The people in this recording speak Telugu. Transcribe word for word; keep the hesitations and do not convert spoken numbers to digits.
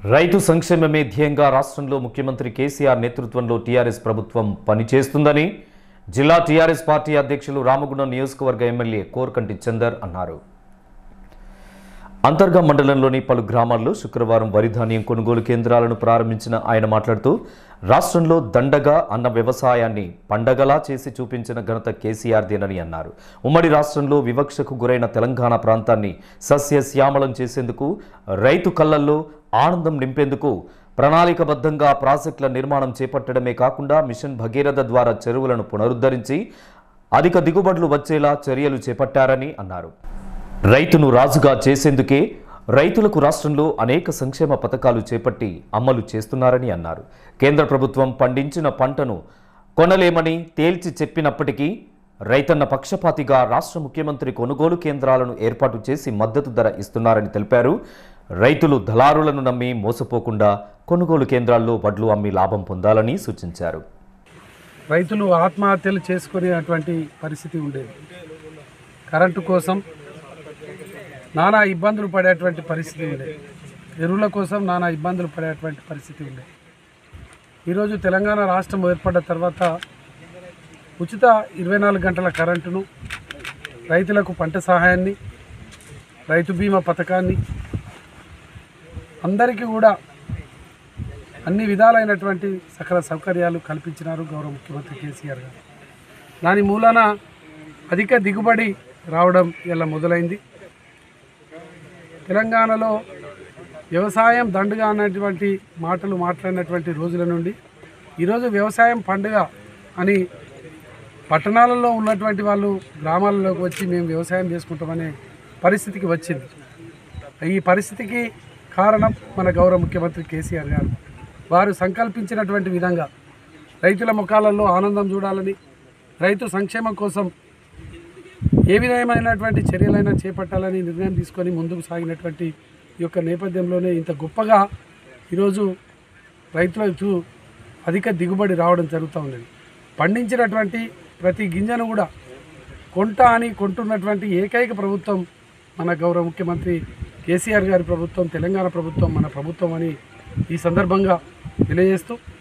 రైతు సంక్షేమమే ధ్యేయంగా రాష్ట్రంలో ముఖ్యమంత్రి కేసీఆర్ నేతృత్వంలో టీఆర్ఎస్ ప్రభుత్వం పనిచేస్తుందని జిల్లా టీఆర్ఎస్ పార్టీ అధ్యక్షులు రామగుండం నియోజకవర్గ ఎమ్మెల్యే కోర్కంటి చందర్ అన్నారు. అంతర్గా మండలంలోని పలు గ్రామాల్లో శుక్రవారం వరి ధాన్యం కొనుగోలు కేంద్రాలను ప్రారంభించిన ఆయన మాట్లాడుతూ రాష్ట్రంలో దండగా అన్న వ్యవసాయాన్ని పండగలా చేసి చూపించిన ఘనత కేసీఆర్దేనని అన్నారు. ఉమ్మడి రాష్ట్రంలో వివక్షకు గురైన తెలంగాణ ప్రాంతాన్ని సస్యశ్యామలం చేసేందుకు, రైతు కళ్ళల్లో ఆనందం నింపేందుకు ప్రణాళికబద్ధంగా ప్రాజెక్టుల నిర్మాణం చేపట్టడమే కాకుండా మిషన్ భగీరథ ద్వారా చెరువులను పునరుద్ధరించి అధిక దిగుబడులు వచ్చేలా చర్యలు చేపట్టారని అన్నారు. రైతును రాజుగా చేసేందుకే రైతులకు రాష్ట్రంలో అనేక సంక్షేమ పథకాలు చేపట్టి అమలు చేస్తున్నారని అన్నారు. కేంద్ర ప్రభుత్వం పండించిన పంటను కొనలేమని తేల్చి చెప్పినప్పటికీ రైతన్న పక్షపాతిగా రాష్ట్ర ముఖ్యమంత్రి కొనుగోలు కేంద్రాలను ఏర్పాటు చేసి మద్దతు ధర ఇస్తున్నారని తెలిపారు. రైతులు దళారులను నమ్మి మోసపోకుండా కొనుగోలు కేంద్రాల్లో వడ్లు అమ్మి లాభం పొందాలని సూచించారు. రైతులు ఆత్మహత్యలు చేసుకునేటువంటి పరిస్థితి ఉండేది. కరెంటు కోసం నానా ఇబ్బందులు పడేటువంటి పరిస్థితి ఉండేది. ఎరువుల కోసం నానా ఇబ్బందులు పడేటువంటి పరిస్థితి ఉండేది. ఈరోజు తెలంగాణ రాష్ట్రం ఏర్పడ్డ తర్వాత ఉచిత ఇరవై నాలుగు గంటల కరెంటును, రైతులకు పంట సహాయాన్ని, రైతు బీమా పథకాన్ని అందరికీ కూడా అన్ని విధాలైనటువంటి సకల సౌకర్యాలు కల్పించినారు గౌరవ ముఖ్యమంత్రి కేసీఆర్ గారు. దాని మూలాన అధిక దిగుబడి రావడం ఇలా మొదలైంది. తెలంగాణలో వ్యవసాయం దండుగా అన్నటువంటి మాటలు మాట్లాడినటువంటి రోజుల నుండి ఈరోజు వ్యవసాయం పండుగ అని పట్టణాలలో ఉన్నటువంటి వాళ్ళు గ్రామాలలోకి వచ్చి మేము వ్యవసాయం చేసుకుంటామనే పరిస్థితికి వచ్చింది. ఈ పరిస్థితికి కారణం మన గౌరవ ముఖ్యమంత్రి కేసీఆర్ గారు. వారు సంకల్పించినటువంటి విధంగా రైతుల ముఖాలలో ఆనందం చూడాలని, రైతు సంక్షేమం కోసం ఏ విధమైనటువంటి చర్యలైనా చేపట్టాలని నిర్ణయం తీసుకొని ముందుకు సాగినటువంటి ఈ యొక్క నేపథ్యంలోనే ఇంత గొప్పగా ఈరోజు రైతులకు అధిక దిగుబడి రావడం జరుగుతూ ఉన్నది. పండించినటువంటి ప్రతి గింజను కూడా కొంటా అని కొంటున్నటువంటి ఏకైక ప్రభుత్వం మన గౌరవ ముఖ్యమంత్రి కేసీఆర్ గారి ప్రభుత్వం, తెలంగాణ ప్రభుత్వం మన ప్రభుత్వం అని ఈ సందర్భంగా తెలియజేస్తూ